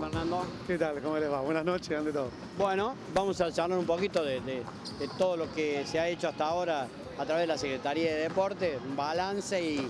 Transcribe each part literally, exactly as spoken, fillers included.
Fernando. ¿Qué tal? ¿Cómo les va? Buenas noches, ante todo. Bueno, vamos a charlar un poquito de, de, de todo lo que se ha hecho hasta ahora a través de la Secretaría de Deporte, un balance y,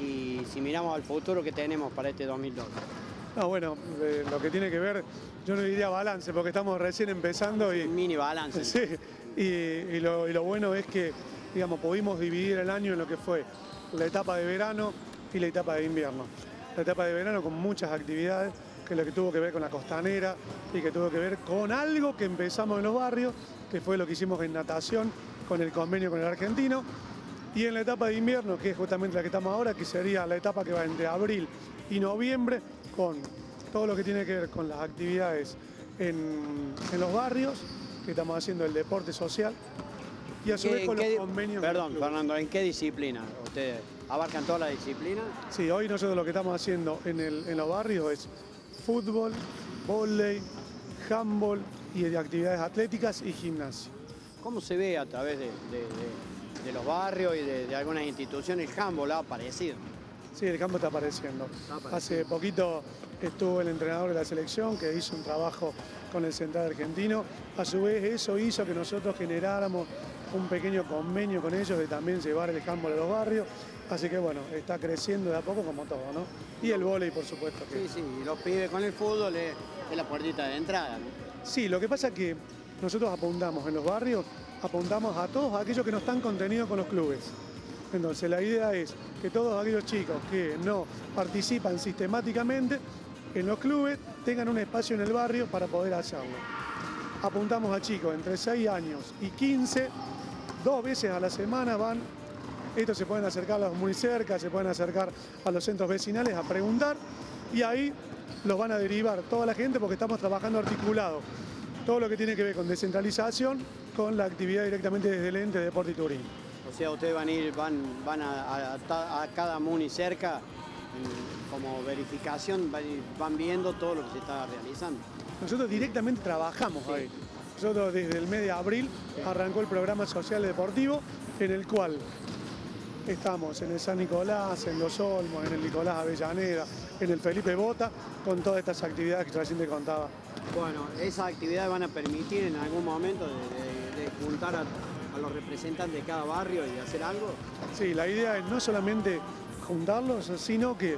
y si miramos al futuro que tenemos para este dos mil doce. No, bueno, eh, lo que tiene que ver, yo no diría balance, porque estamos recién empezando y... Un mini balance. Sí, y, y, lo, y lo bueno es que, digamos, pudimos dividir el año en lo que fue la etapa de verano y la etapa de invierno. La etapa de verano con muchas actividades, que es lo que tuvo que ver con la costanera y que tuvo que ver con algo que empezamos en los barrios, que fue lo que hicimos en natación con el convenio con el argentino. Y en la etapa de invierno, que es justamente la que estamos ahora, que sería la etapa que va entre abril y noviembre, con todo lo que tiene que ver con las actividades en, en los barrios, que estamos haciendo el deporte social, y a su vez con los convenios. Perdón, Fernando, ¿en qué disciplina? ¿Ustedes abarcan toda la disciplina? Sí, hoy nosotros lo que estamos haciendo en, el, en los barrios es fútbol, vóley, handball y de actividades atléticas y gimnasio. ¿Cómo se ve a través de, de, de, de los barrios y de, de algunas instituciones el handball ha aparecido? Sí, el campo está apareciendo. está apareciendo. Hace poquito estuvo el entrenador de la selección que hizo un trabajo con el Central Argentino. A su vez eso hizo que nosotros generáramos un pequeño convenio con ellos de también llevar el handball a los barrios. Así que bueno, está creciendo de a poco como todo, ¿no? Y el vóley, por supuesto. Que... Sí, sí, y los pibes con el fútbol es, es la puertita de entrada, ¿no? Sí, lo que pasa es que nosotros apuntamos en los barrios, apuntamos a todos aquellos que no están contenidos con los clubes. Entonces la idea es que todos aquellos chicos que no participan sistemáticamente en los clubes tengan un espacio en el barrio para poder hacerlo. Apuntamos a chicos entre seis años y quince, dos veces a la semana van, estos se pueden acercar a los muy cerca, se pueden acercar a los centros vecinales a preguntar y ahí los van a derivar toda la gente porque estamos trabajando articulado. Todo lo que tiene que ver con descentralización, con la actividad directamente desde el ente de deporte y turismo. O sea, ustedes van a ir, van, van a, a, a cada muni cerca, como verificación, van viendo todo lo que se está realizando. Nosotros directamente trabajamos sí. ahí. Nosotros desde el mes de abril sí. arrancó el programa social deportivo, en el cual estamos en el San Nicolás, en Los Olmos, en el Nicolás Avellaneda, en el Felipe Bota, con todas estas actividades que recién te contaba. Bueno, esas actividades van a permitir en algún momento de, de, de juntar a, a los representantes de cada barrio y hacer algo. Sí, la idea es no solamente juntarlos, sino que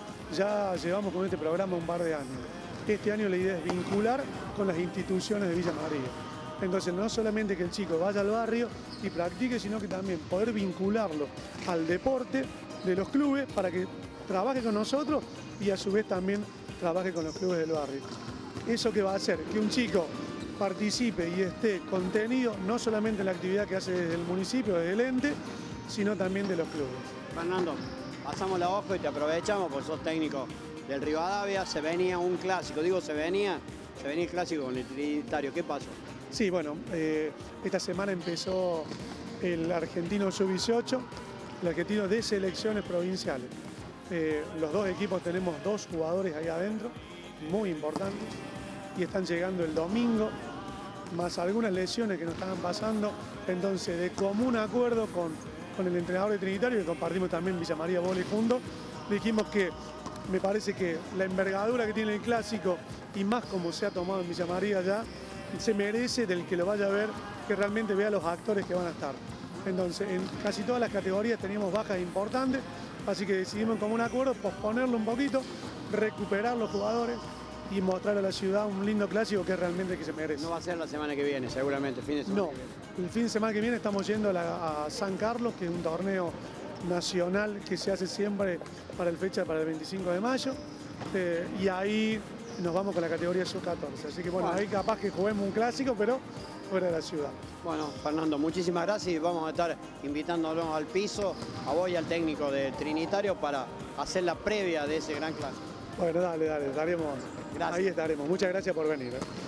ya llevamos con este programa un par de años. Este año la idea es vincular con las instituciones de Villa María. Entonces no solamente que el chico vaya al barrio y practique, sino que también poder vincularlo al deporte de los clubes para que trabaje con nosotros y a su vez también trabaje con los clubes del barrio. ¿Eso qué va a hacer? Que un chico participe y esté contenido no solamente en la actividad que hace desde el municipio, desde el ente, sino también de los clubes. Fernando, pasamos la hoja y te aprovechamos porque sos técnico del Rivadavia, se venía un clásico, digo se venía, se venía el clásico con el Trinitario, ¿qué pasó? Sí, bueno, eh, esta semana empezó el argentino sub dieciocho, el argentino de selecciones provinciales. Eh, los dos equipos tenemos dos jugadores ahí adentro, muy importantes, y están llegando el domingo, más algunas lesiones que nos estaban pasando, entonces de común acuerdo con, con el entrenador de Trinitario, que compartimos también Villa María Vóley juntos, dijimos que me parece que la envergadura que tiene el clásico, y más como se ha tomado en Villa María ya, se merece del que lo vaya a ver, que realmente vea los actores que van a estar. Entonces, en casi todas las categorías teníamos bajas importantes, así que decidimos en común acuerdo posponerlo un poquito, recuperar los jugadores y mostrar a la ciudad un lindo clásico que es realmente el que se merece. No va a ser la semana que viene, seguramente, fin de semana. No, el fin de semana que viene estamos yendo a, la, a San Carlos, que es un torneo nacional que se hace siempre para el fecha para el veinticinco de mayo, eh, y ahí nos vamos con la categoría sub catorce, así que bueno, bueno, ahí capaz que juguemos un clásico, pero fuera de la ciudad. Bueno, Fernando, muchísimas gracias y vamos a estar invitándonos al piso, a vos y al técnico de Trinitario para hacer la previa de ese gran clásico. Bueno, dale, dale, estaremos, gracias. Ahí estaremos. Muchas gracias por venir. ¿eh?